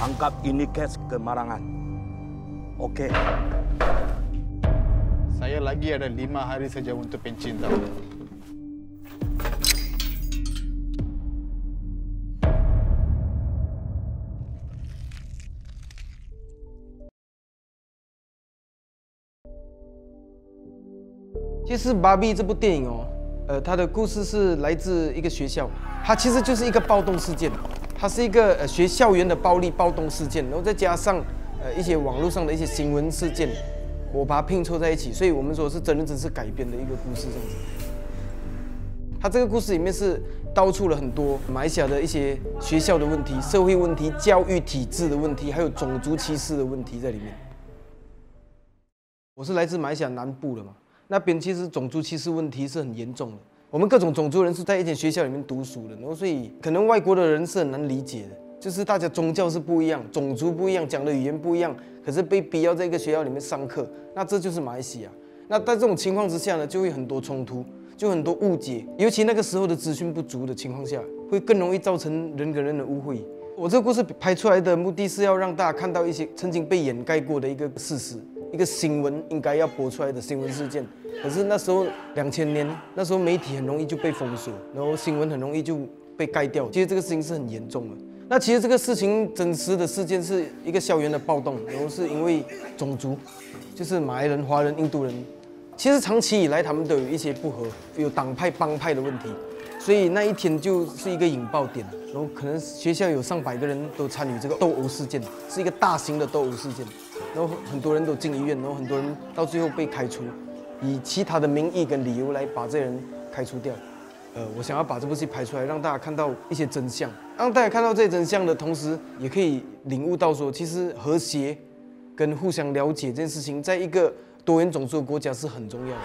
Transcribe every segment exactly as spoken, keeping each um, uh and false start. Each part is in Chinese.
tangkap ini kes kemarangan. Okey. Saya lagi ada lima hari saja untuk pencin tau. 其实《芭比》这部电影哦，呃，它的故事是来自一个学校，它其实就是一个暴动事件，它是一个呃学校园的暴力暴动事件，然后再加上呃一些网络上的一些新闻事件，我把它拼凑在一起，所以我们说是真人真事改编的一个故事这样子。它这个故事里面是道出了很多马来西亚的一些学校的问题、社会问题、教育体制的问题，还有种族歧视的问题在里面。我是来自马来西亚南部的嘛。 那边其实种族歧视问题是很严重的，我们各种种族人是在一间学校里面读书的，然后所以可能外国的人是很难理解的，就是大家宗教是不一样，种族不一样，讲的语言不一样，可是被逼要在一个学校里面上课，那这就是马来西亚。那在这种情况之下呢，就会很多冲突，就很多误解，尤其那个时候的资讯不足的情况下，会更容易造成人跟人的误会。我这个故事拍出来的目的是要让大家看到一些曾经被掩盖过的一个事实。 一个新闻应该要播出来的新闻事件，可是那时候两千年，那时候媒体很容易就被封锁，然后新闻很容易就被盖掉。其实这个事情是很严重的。那其实这个事情真实的事件是一个校园的暴动，然后是因为种族，就是马来人、华人、印度人，其实长期以来他们都有一些不和，有党派帮派的问题，所以那一天就是一个引爆点，然后可能学校有上百个人都参与这个斗殴事件，是一个大型的斗殴事件。 然后很多人都进医院，然后很多人到最后被开除，以其他的名义跟理由来把这些人开除掉。呃，我想要把这部戏拍出来，让大家看到一些真相，让大家看到这些真相的同时，也可以领悟到说，其实和谐跟互相了解这件事情，在一个多元种族的国家是很重要的。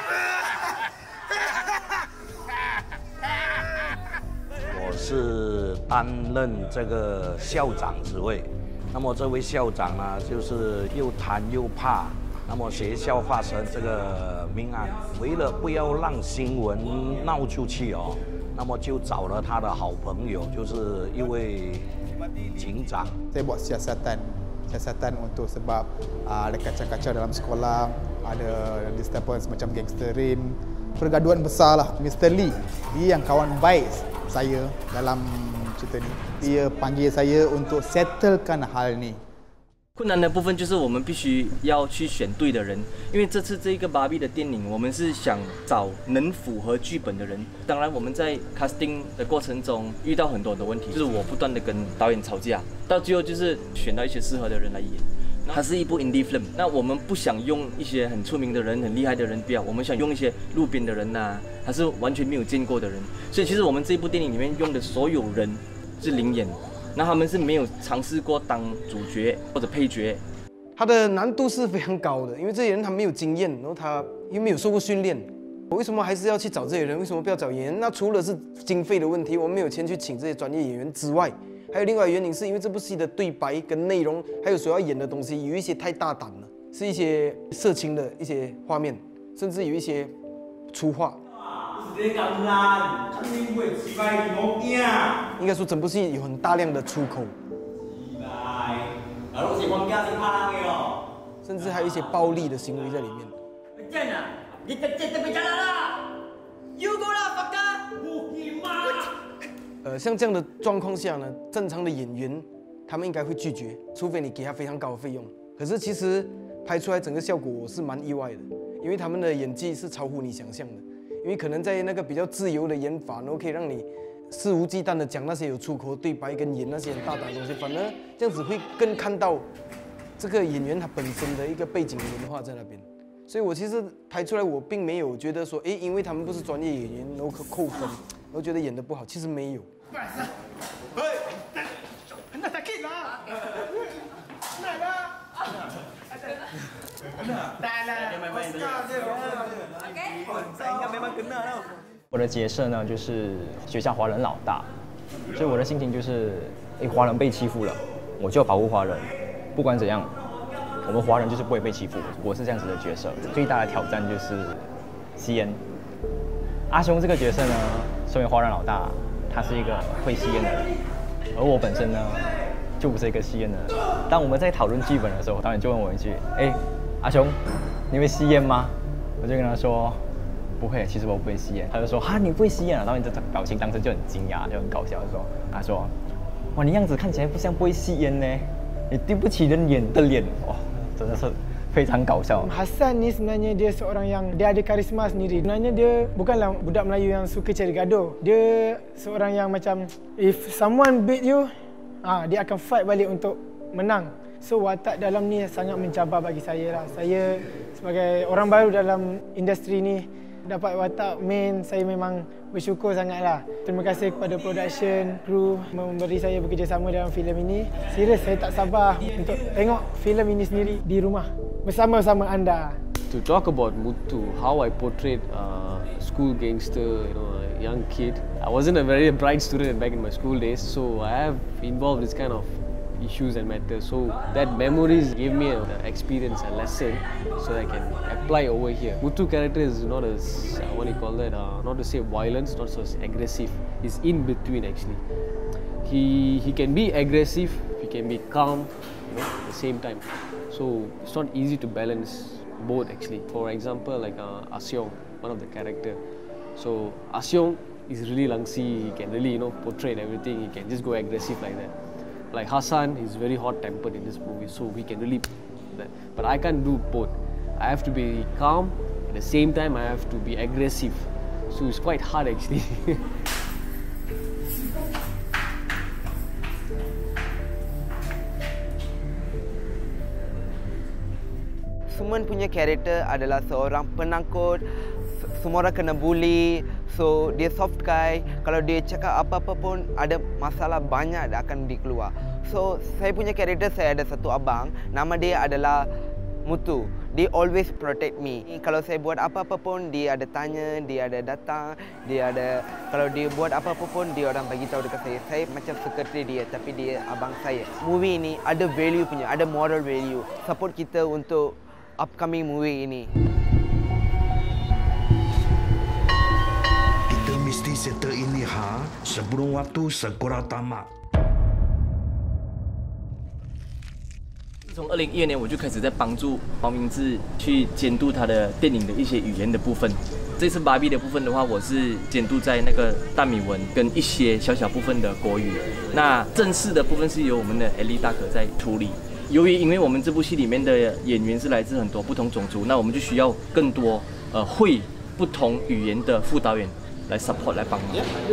我是担任这个校长职位。 那么这位校长呢，就是又贪又怕，那么学校发生这个命案，为了不要让新闻闹出去哦，那么就找了他的好朋友，就是一位警长。 Saya buat siasatan, siasatan untuk sebab uh, ada kacau-kacau dalam sekolah, ada disturban semacam gangsterin, pergaduhan besar lah. Mister Lee, dia yang kawan baik saya dalam cerita ni, dia panggil saya untuk settlekan hal ni。 困难的部分就是我们必须要去选对的人，因为这次这个芭比的电影，我们是想找能符合剧本的人。当然，我们在 casting 的过程中遇到很多的问题，就是我不断的跟导演吵架，到最后就是选到一些适合的人来演。它是一部 indie film， 那我们不想用一些很出名的人、很厉害的人，不要，我们想用一些路边的人呐、啊，还是完全没有见过的人。所以其实我们这部电影里面用的所有人是零演。 那他们是没有尝试过当主角或者配角， 它的难度是非常高的，因为这些人他没有经验，然后他又没有受过训练。我为什么还是要去找这些人？为什么不要找演员？那除了是经费的问题，我们没有钱去请这些专业演员之外，还有另外原因是因为这部戏的对白跟内容，还有所要演的东西有一些太大胆了，是一些色情的一些画面，甚至有一些粗话。 应该说，整部戏有很大量的出口，甚至还有一些暴力的行为在里面。呃，像这样的状况下呢，正常的演员他们应该会拒绝，除非你给他非常高的费用。可是其实拍出来整个效果，我是蛮意外的，因为他们的演技是超乎你想象的。 因为可能在那个比较自由的演法，然后可以让你肆无忌惮的讲那些有出口对白跟演那些很大胆的东西，反而这样子会更看到这个演员他本身的一个背景文化在那边。所以我其实拍出来，我并没有觉得说，哎，因为他们不是专业演员，然后扣分，然后觉得演得不好，其实没有。 我的角色呢，就是学校华人老大，所以我的心情就是，哎，华人被欺负了，我就要保护华人，不管怎样，我们华人就是不会被欺负。我是这样子的角色，最大的挑战就是吸烟。阿雄这个角色呢，身为华人老大，他是一个会吸烟的人，而我本身呢， 就不是一个吸烟的人。当我们在讨论剧本的时候，导演就问我一句：“哎，阿雄，你会吸烟吗？”我就跟他说：“不会，其实我不会吸烟。”他就说：“哈，你不会吸烟啊？”导演这表情当时就很惊讶，就很搞笑，就说：“他说，哇，你样子看起来不像不会吸烟呢，你对不起人眼的脸。”哦，真的是非常搞笑。 Hassan ni sebenarnya dia seorang yang dia ada karisma sendiri. Sebenarnya dia bukanlah budak Melayu yang suka cari gaduh. Dia seorang yang macam if someone beat you, ah dia akan fight balik untuk menang. So watak dalam ni sangat mencabar bagi saya lah. Saya sebagai orang baru dalam industri ni dapat watak main, saya memang bersyukur sangatlah. Terima kasih kepada production, kru memberi saya bekerjasama dalam filem ini. Serius saya tak sabar untuk tengok filem ini sendiri di rumah bersama-sama anda. To talk about Muthu, how I portrayed a school gangster, you know, a young kid. I wasn't a very bright student back in my school days, so I have involved this kind of issues and matters. So that memories gave me an experience, a lesson, so that I can apply over here. Muthu character is not as, uh, what do you call that, uh, not to say violence, not so aggressive. He's in between actually. He, he can be aggressive, he can be calm, you know, at the same time. So it's not easy to balance both actually. For example, like uh, Asyong, one of the character. So Asyong is really langsy, he can really, you know, portray everything, he can just go aggressive like that. Like Hassan, he's very hot-tempered in this movie, so we can really that. But I can't do both. I have to be calm, at the same time I have to be aggressive. So it's quite hard actually. Suman punya karakter adalah seorang penakut, semua orang kena bully, so dia soft guy. Kalau dia cakap apa-apa pun ada masalah banyak dah akan dikeluar. So saya punya karakter, saya ada satu abang, nama dia adalah Muthu. Dia always protect me. Kalau saya buat apa-apa pun dia ada tanya, dia ada datang, dia ada kalau dia buat apa-apa pun dia orang bagi tahu dekat saya. Saya macam sekretari dia tapi dia abang saya. Movie ini ada value punya, ada moral value. Support kita untuk upcoming movie ini. Kita mesti settle ini ha sebelum waktu segera tamat. 从二零一二年我就开始在帮助黄明志去监督他的电影的一些语言的部分。这次芭比的部分的话，我是监督在那个大米文跟一些小小部分的国语。那正式的部分是由我们的艾丽大哥在处理。由于因为我们这部戏里面的演员是来自很多不同种族，那我们就需要更多呃会不同语言的副导演来 support 来帮忙。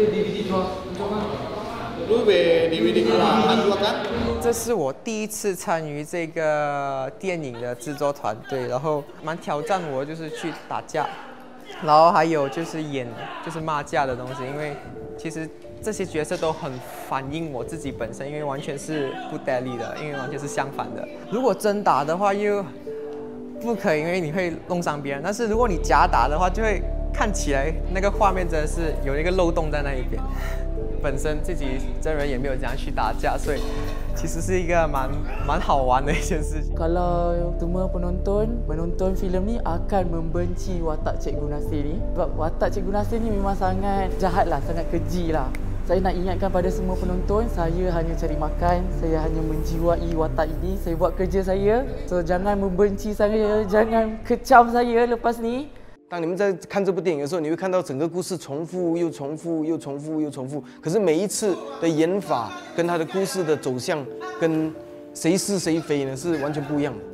这是我第一次参与这个电影的制作团队，然后蛮挑战我，就是去打架，然后还有就是演就是骂架的东西，因为其实这些角色都很反映我自己本身，因为完全是不带力的，因为完全是相反的。如果真打的话又不可以，因为你会弄伤别人，但是如果你假打的话，就会看起来那个画面真的是有一个漏洞在那一边。本身自己真人也没有这样去打架，所以其实是一个蛮蛮好玩的一件事情。 Kalau semua penonton menonton filem ni akan membenci watak Cikgu Nasir ni, sebab watak Cikgu Nasir ni memang sangat jahat lah, sangat keji lah. Saya nak ingatkan pada semua penonton, saya hanya cari makan, saya hanya menjiwai watak ini, saya buat kerja saya. So jangan membenci saya, jangan kecam saya lepas ni. 当你们在看这部电影的时候，你会看到整个故事重复又重复又重复又重复，可是每一次的演法跟他的故事的走向跟谁是谁非呢是完全不一样的。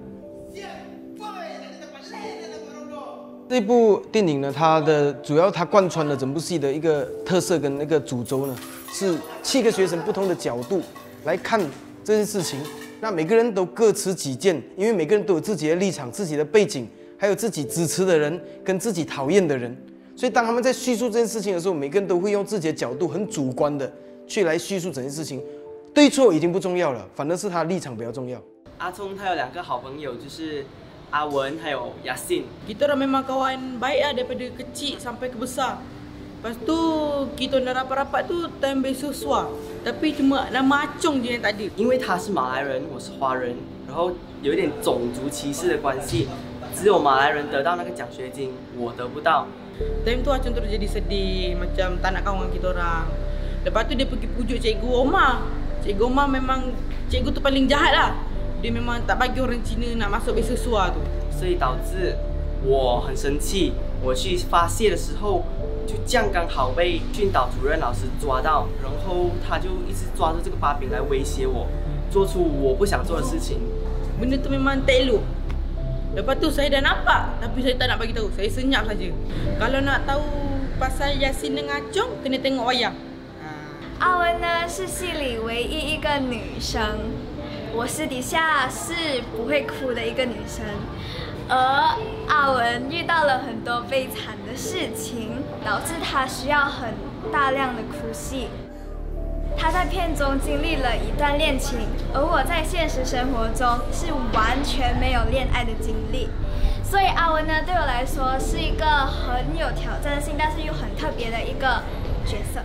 这部电影呢，它的主要它贯穿了整部戏的一个特色跟那个主轴呢，是七个学生不同的角度来看这件事情。那每个人都各持己见，因为每个人都有自己的立场、自己的背景。 还有自己支持的人跟自己讨厌的人，所以当他们在叙述这件事情的时候，每个人都会用自己的角度，很主观的去来叙述整件事情。对错已经不重要了，反而是他的立场比较重要。 阿聪他有两个好朋友，就是阿文还有Yasin。Kita orang memang kawan baik lah daripada kecil sampai ke besar. Lepas tu kita nak rapat-rapat tu time besok suar, tapi cuma nama Acong je yang tak ada。因为他是马来人，我是华人，然后有一点种族歧视的关系。 只有马来人得到那个奖学金，我得不到。Time tu Acong terus jadi sedih, macam tak nak kawan kita orang. Lepas tu dia pergi pujuk cikgu Omar. Cikgu Omar memang cikgu tu paling jahat lah. Dia memang tak bagi orang Cina nak masuk beasiswa tu。 所以导致我很生气。我去发泄的时候，就这样刚好被训导主任老师抓到，然后他就一直抓住这个把柄来威胁我，做出我不想做的事情。 Benda tu memang tak elok. Lepas tu saya dah nampak, tapi saya tak nak bagi tahu. Saya senyap saja. Kalau nak tahu pasal Yasin dengan Acong, kena tengok wayang. 阿文呢是系里唯一一个女生，我私底下是不会哭的一个女生，而阿文遇到了很多悲惨的事情，导致她需要很大量的哭戏。她在片中经历了一段恋情，而我在现实生活中是完全没有恋爱的经历，所以阿文呢对我来说是一个很有挑战性，但是又很特别的一个角色。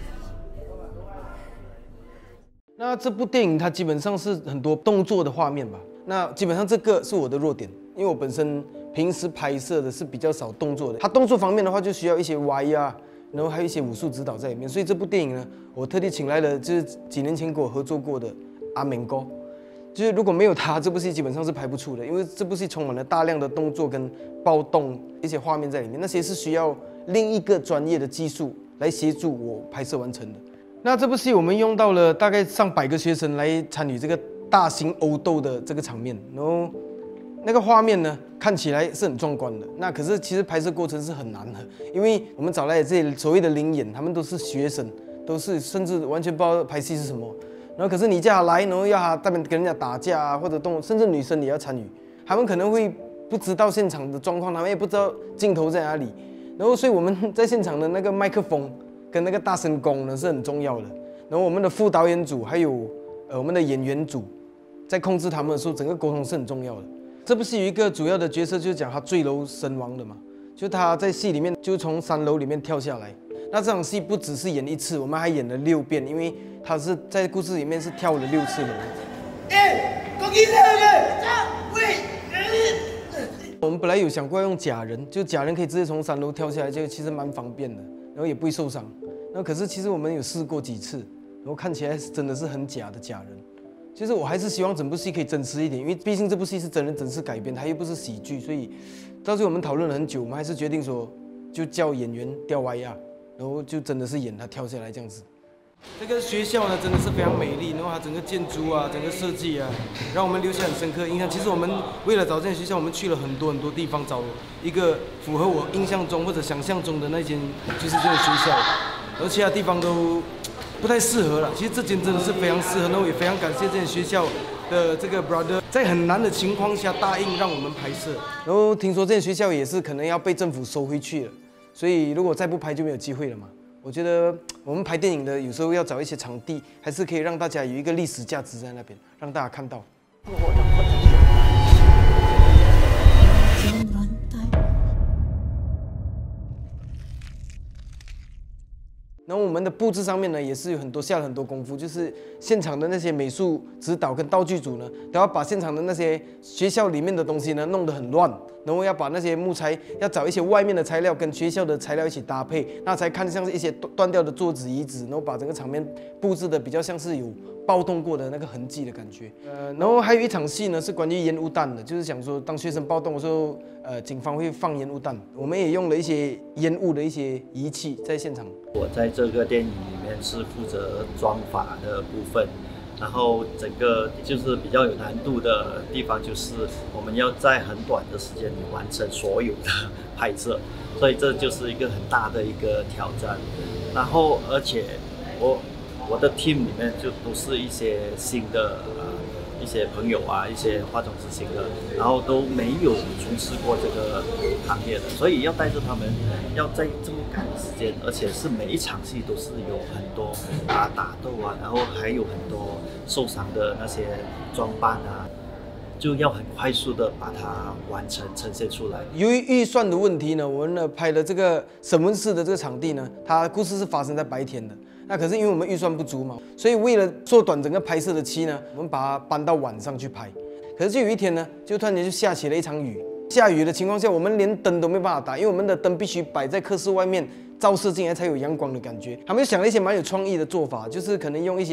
那这部电影它基本上是很多动作的画面吧？那基本上这个是我的弱点，因为我本身平时拍摄的是比较少动作的。它动作方面的话，就需要一些 Y 啊，然后还有一些武术指导在里面。所以这部电影呢，我特地请来了就是几年前跟我合作过的阿明哥，就是如果没有他，这部戏基本上是拍不出的，因为这部戏充满了大量的动作跟暴动一些画面在里面，那些是需要另一个专业的技术来协助我拍摄完成的。 那这部戏我们用到了大概上百个学生来参与这个大型殴斗的这个场面，然后那个画面呢看起来是很壮观的。那可是其实拍摄过程是很难的，因为我们找来的这些所谓的灵演，他们都是学生，都是甚至完全不知道拍戏是什么。然后可是你叫他来，然后要他那边跟人家打架啊，或者动，甚至女生也要参与，他们可能会不知道现场的状况，他们也不知道镜头在哪里。然后所以我们在现场的那个麦克风。 跟那个大声公呢是很重要的，然后我们的副导演组还有呃我们的演员组，在控制他们的时候，整个沟通是很重要的。这部戏有一个主要的角色就是讲他坠楼身亡的嘛，就他在戏里面就从三楼里面跳下来。那这场戏不只是演一次，我们还演了六遍，因为他是在故事里面是跳了六次楼。我们本来有想过要用假人，就假人可以直接从三楼跳下来，这个其实蛮方便的。 然后也不会受伤，那可是其实我们有试过几次，然后看起来真的是很假的假人。其实我还是希望整部戏可以真实一点，因为毕竟这部戏是真人真事改编，它又不是喜剧，所以到最后我们讨论了很久，我们还是决定说，就叫演员吊歪呀，然后就真的是演他跳下来这样子。这个学校呢真的是非常美丽，然后它整个建筑啊，整个设计啊，让我们留下很深刻印象。其实我们为了找这间学校，我们去了很多很多地方，找一个符合我印象中或者想象中的那间就是这个学校，而其他地方都不太适合了。其实这间真的是非常适合，然后也非常感谢这间学校的这个 brother 在很难的情况下答应让我们拍摄。然后听说这间学校也是可能要被政府收回去了，所以如果再不拍就没有机会了嘛。 我觉得我们拍电影的有时候要找一些场地，还是可以让大家有一个历史价值在那边，让大家看到。然后我们的布置上面呢，也是有很多下了很多功夫，就是现场的那些美术指导跟道具组呢，都要把现场的那些学校里面的东西呢弄得很乱，然后要把那些木材要找一些外面的材料跟学校的材料一起搭配，那才看像是一些断掉的桌子椅子，然后把整个场面布置的比较像是有暴动过的那个痕迹的感觉。呃，然后还有一场戏呢是关于烟雾弹的，就是想说当学生暴动的时候，呃，警方会放烟雾弹，我们也用了一些烟雾的一些仪器在现场。 我在这个电影里面是负责妆法的部分，然后整个就是比较有难度的地方就是我们要在很短的时间里完成所有的拍摄，所以这就是一个很大的一个挑战。然后而且我我的 team 里面就都是一些新的呃一些朋友啊，一些化妆师新的，然后都没有从事过这个行业的，所以要带着他们，要在这么赶的时间，而且是每一场戏都是有很多啊打斗啊，然后还有很多受伤的那些装扮啊，就要很快速的把它完成呈现出来。 由于预算的问题呢，我们呢拍的这个审问室的这个场地呢，它故事是发生在白天的。 那可是因为我们预算不足嘛，所以为了缩短整个拍摄的期呢，我们把它搬到晚上去拍。可是就有一天呢，就突然间就下起了一场雨。下雨的情况下，我们连灯都没办法打，因为我们的灯必须摆在课室外面照射进来才有阳光的感觉。他们就想了一些蛮有创意的做法，就是可能用一些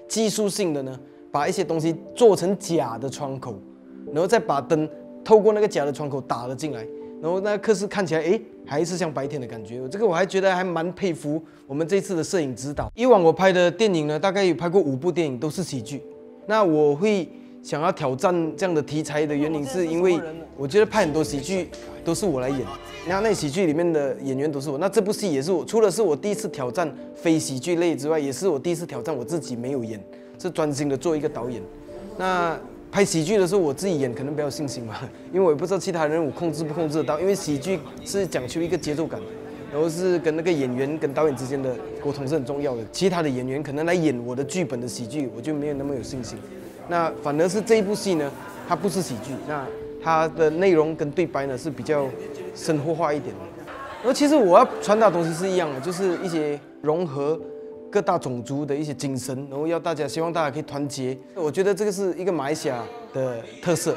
技术性的呢，把一些东西做成假的窗口，然后再把灯透过那个假的窗口打了进来，然后那个刻是看起来哎还是像白天的感觉。这个我还觉得还蛮佩服我们这次的摄影指导。以往我拍的电影呢，大概有拍过五部电影，都是喜剧。那我会想要挑战这样的题材的原因，是因为我觉得拍很多喜剧都是我来演，那那喜剧里面的演员都是我。那这部戏也是我，除了是我第一次挑战非喜剧类之外，也是我第一次挑战我自己没有演，是专心的做一个导演。那拍喜剧的时候，我自己演可能比较有信心嘛，因为我也不知道其他人我控制不控制得到，因为喜剧是讲求一个节奏感，然后是跟那个演员跟导演之间的沟通是很重要的。其他的演员可能来演我的剧本的喜剧，我就没有那么有信心。那反而是这一部戏呢，它不是喜剧，那它的内容跟对白呢是比较生活化一点的。然后其实我要传达的东西是一样的，就是一些融合各大种族的一些精神，然后要大家希望大家可以团结。我觉得这个是一个马来西亚的特色。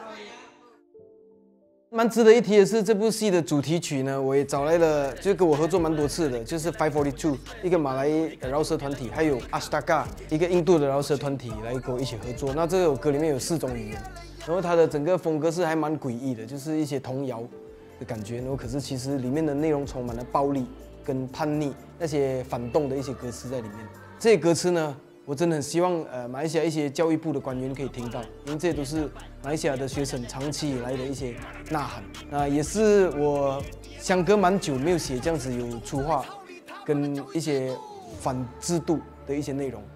蛮值得一提的是，这部戏的主题曲呢，我也找来了，就跟我合作蛮多次的，就是 Five Forty Two 一个马来饶舌团体，还有 Ashtaka 一个印度的饶舌团体来跟我一起合作。那这首歌里面有四种语言，然后它的整个风格是还蛮诡异的，就是一些童谣的感觉。然后可是其实里面的内容充满了暴力跟叛逆，那些反动的一些歌词在里面。这些歌词呢，我真的很希望呃马来西亚一些教育部的官员可以听到，因为这些都是马来西亚的学生长期以来的一些呐喊。那也是我相隔蛮久没有写这样子有粗话跟一些反制度的一些内容。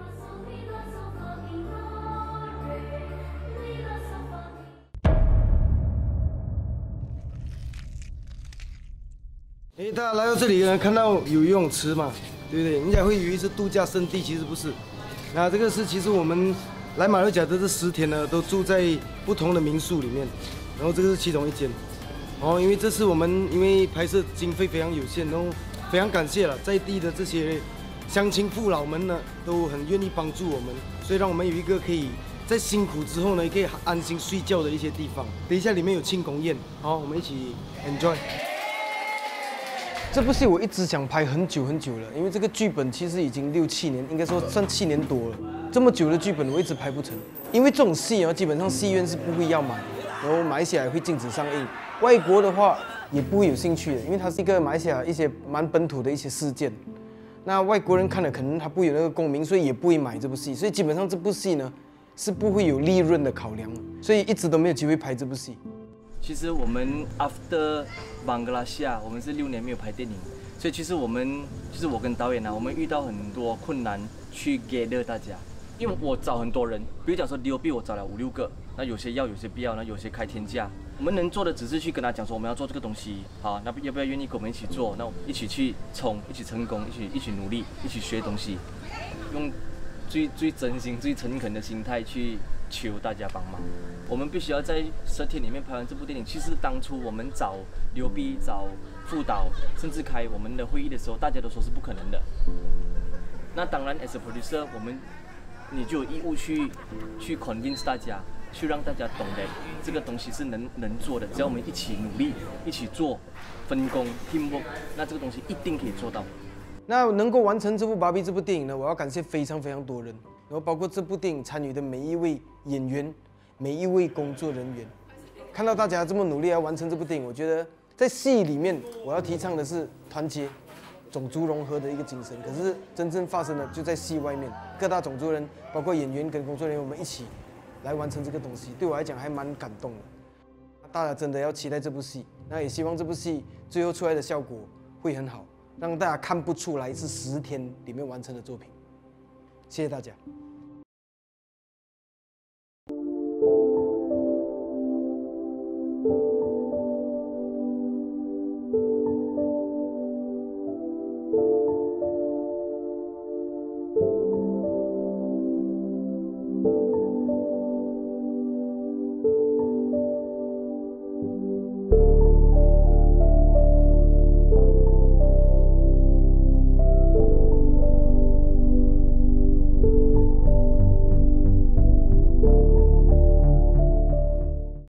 哎，大家来到这里呢，看到有游泳池嘛，对不对？人家会以为是度假胜地，其实不是。那这个是其实我们来马六甲的这十天呢，都住在不同的民宿里面，然后这个是其中一间。哦，因为这次我们因为拍摄经费非常有限，然后非常感谢了在地的这些乡亲父老们呢，都很愿意帮助我们，所以让我们有一个可以在辛苦之后呢，也可以安心睡觉的一些地方。等一下里面有庆功宴，好，我们一起 enjoy。这部戏我一直想拍很久很久了，因为这个剧本其实已经六七年，应该说算七年多了。这么久的剧本我一直拍不成，因为这种戏啊，基本上戏院是不会要买，然后马来西亚也会禁止上映。外国的话也不会有兴趣的，因为它是一个马来西亚一些蛮本土的一些事件。那外国人看了可能他不会有那个共鸣，所以也不会买这部戏。所以基本上这部戏呢是不会有利润的考量，所以一直都没有机会拍这部戏。 其实我们 after 邦格拉西亚，我们是六年没有拍电影，所以其实我们就是我跟导演啊，我们遇到很多困难去 gather 大家，因为我找很多人，比如讲说 D O P 我找了五六个，那有些要，有些不要，那有些开天价。我们能做的只是去跟他讲说我们要做这个东西，好，那要不要愿意跟我们一起做？那一起去冲，一起成功，一起一起努力，一起学东西，用最最真心、最诚恳的心态去求大家帮忙。我们必须要在十天里面拍完这部电影。其实当初我们找刘碧、找副导，甚至开我们的会议的时候，大家都说是不可能的。那当然 ，as a producer， 我们你就有义务去去 convince 大家，去让大家懂得这个东西是能能做的。只要我们一起努力，一起做，分工 teamwork， 那这个东西一定可以做到。 那能够完成这部《芭比》这部电影呢，我要感谢非常非常多人，然后包括这部电影参与的每一位演员、每一位工作人员。看到大家这么努力来完成这部电影，我觉得在戏里面我要提倡的是团结、种族融合的一个精神。可是真正发生的就在戏外面，各大种族人，包括演员跟工作人员，我们一起来完成这个东西，对我来讲还蛮感动的。大家真的要期待这部戏，那也希望这部戏最后出来的效果会很好，让大家看不出来是十天里面完成的作品。谢谢大家。